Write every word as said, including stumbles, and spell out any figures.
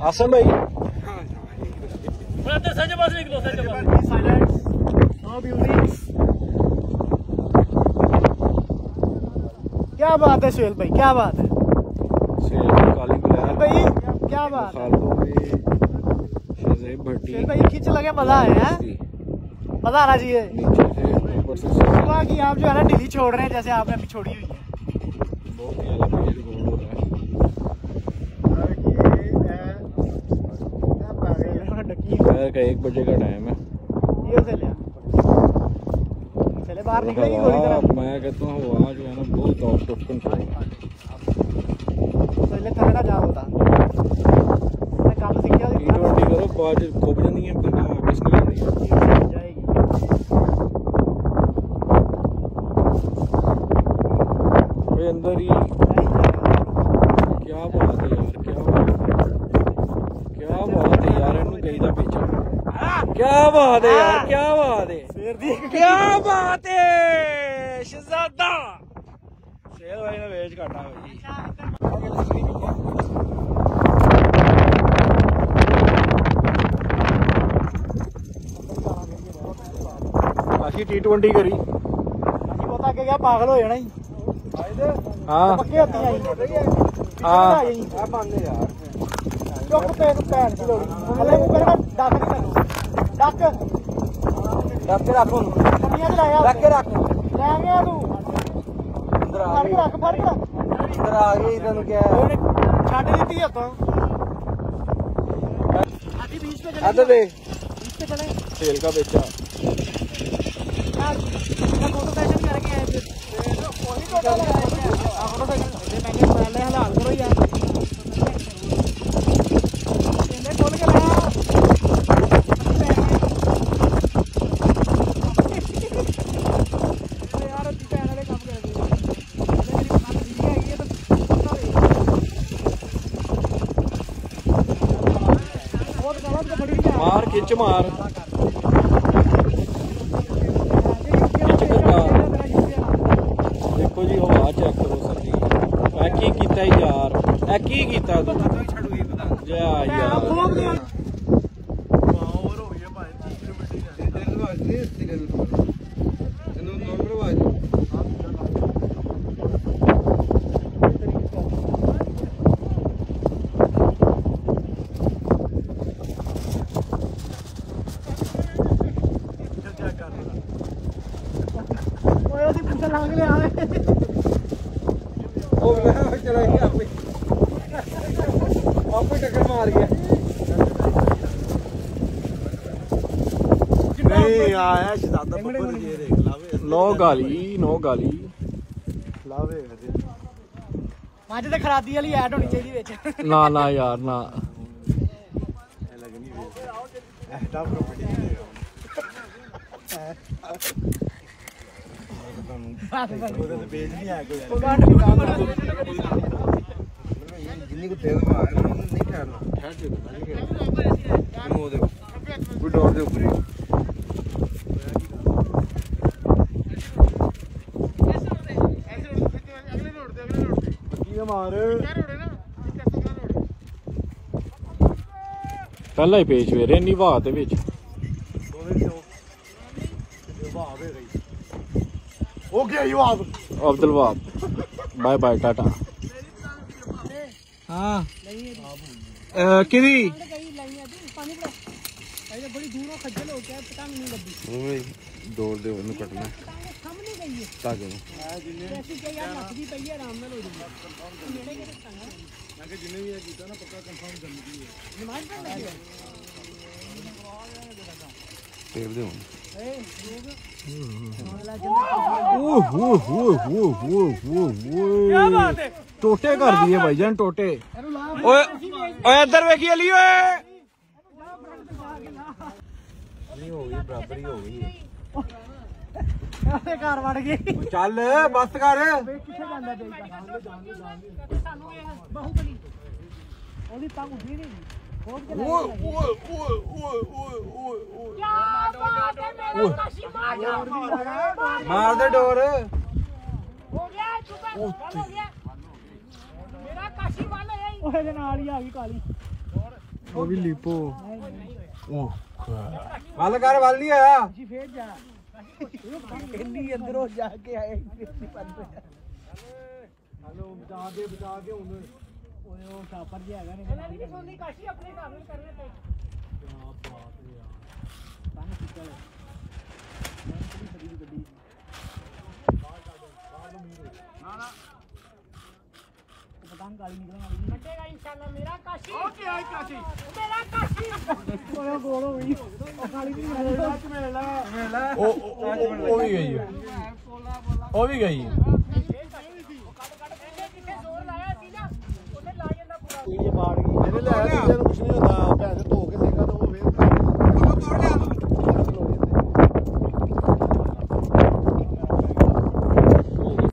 आसम भाई सच पास निकलो सच पास क्या बात है सुहेल भाई, क्या बात है काली भाई, क्या बात है सुहेल भाई, खींच लगे मजा आया है, मजा आना चाहिए कि आप जो है ना ढीली छोड़ रहे हैं जैसे आपने अभी छोड़ी हुई है। दोपहर का एक बजे का टाइम है। ये से ले चले बाहर निकलेगी गोली तरह। मैं कहता हूँ हवा जो है ना बहुत आउट ऑफ कंट्रोल है। चले थोड़ा जा होता मैं काम सीख गया। टी ट्वेंटी करो बाज खोप जानी है बंदा वापस नहीं आनी जाएगी। भाई अंदर ही क्या बात है यार, क्या बात है, क्या बात है यार, इन्होंने गई था पीछे। क्या बात है यार, क्या बात है, क्या बात है शहजादा शेर भाई ने वेच काटा भाई। काशी टी ट्वेंटी करी पता के क्या पागल हो जाना ही। हाँ पक्के होती है हाँ यार चुप तेन भैन की लोड़ी मतलब वो कहना डक नहीं करो डक डक के रख ਹੁਣ ਕਮੀਆਂ ਚ ਲਾਇਆ ਡਕ ਕੇ ਰੱਖ ਲੈ ਗਿਆ ਤੂੰ ਅੰਦਰ ਆ ਕੇ ਰੱਖ ਫੜ ਕੇ ਅੰਦਰ ਆ ਗਈ ਤੈਨੂੰ ਕਿਹਾ ਛੱਡ ਦਿੱਤੀ ਆਪਾਂ ਆਦੀ बीच पे चले आते दे बीच पे चले तेल का बेचा यार फोटो सेशन करके आए फिर वही फोटो लगाया फोटो सेशन मैंने पहले हलाल करो यार खोल के लगा मार खिंच मार खिंच करवा देखो जी हवा चेक करो सर जी ऐ की कीता यार ऐ की कीता तू जा यार टक्कर मार गया नहीं आया नो गाली नो गाली लावे माजे ते खरादी वाली ऐड होनी चाहिए विच ना ना यार ना जिन्नी को तेल में नहीं ठहरना ठहर दे वो देखो कोई डोर दे ऊपर पहला ही पेच वेरे इन्नी वाह ते विच Abdul Wahab bye bye tata हाँ किदी बड़ी दूरों खज्जल हो गया पता नहीं लगी दौड़ दे ਉਹਨੂੰ ਕੱਟਣਾ ਤਾਗੇ ਨੂੰ ਐਸੀ ਕਿ ਯਾਰ ਲੱਗੀ ਪਈ ਹੈ ਆਰਾਮ ਨਾਲ ਹੋ ਜੂਗਾ ਮੇਰੇ ਕਿਹੜੇ ਸੰਗਾ ਮੈਂ ਕਿ ਜਿੰਨੇ ਵੀ ਇਹ ਕੀਤਾ ਨਾ ਪੱਕਾ ਕੰਫਰਮ ਕਰਨੀ ਹੈ ਨਮਾਜ਼ ਪੜ੍ਹ ਲੱਗੀ ਤੇਲ ਦੇ ਹੁਣ क्या बात है टोटे कर दिए भाईजान टोटे ओए ओए इधर देखिए अली ओए नहीं हो गई बराबरी हो गई घर वड़ गई चल बस कर किथे जांदा बेईमान सानू बाहुबली ओदी तंग उठी नहीं ओए ओए ओए ओए ओए ओए क्या बात है मेरा काशी मार मार दे डोर हो गया चुप हो गया मेरा काशी वाला है ओए दे नाल ही आ गई काली ਉਹ ਵੀ ਲੀਪੋ ਉਹ ਵੱਲ ਕਰ ਵੱਲ ਨਹੀਂ ਆਇਆ ਜੀ ਫੇਰ ਜਾ ਇੰਨੀ ਅੰਦਰੋਂ ਜਾ ਕੇ ਆਏ ਹਲੋ ਬਚਾ ਦੇ ਬਚਾ ਕੇ ਹੁਣ ਓਏ ਉਹ ਸਾਪਰ ਜਿਹਾ ਹੈਗਾ ਨੇ ਨਹੀਂ ਸੋਨੀ ਕਾਸ਼ੀ ਆਪਣੇ ਹਿਸਾਬ ਨਾਲ ਕਰਨੇ ਤੇ ਕੀ ਬਾਤ ਹੈ ਯਾਰ ਪਾਣੀ ਕਿੱਥੇ ਹੈ ਕਿੰਨੀ ਬੜੀ ਗੱਡੀ ਨਾ ਨਾ ਪਤੰਗ ਕਾਲੀ ਨਿਕਲਣ ਵਾਲੀ ਕੱਟੇਗਾ ਇਨਸ਼ਾਅੱਲਾ ਮੇਰਾ ਕਾਸ਼ੀ ਓਕੇ ਆਈ ਕਾਸ਼ੀ ਮੇਰਾ ਕਾਸ਼ੀ ਓਏ ਗੋਲ ਹੋ ਗਈ ਉਹ ਕਾਲੀ ਨਹੀਂ ਮਿਲਦਾ ਮਿਲਦਾ ਮਿਲਦਾ ਉਹ ਉਹ ਵੀ ਗਈ ਉਹ ਵੀ ਗਈ ਇਹ ਬਾੜ ਗਈ ਇਹਨੇ ਲੈ ਕਿਸੇ ਨੂੰ ਕੁਛ ਨਹੀਂ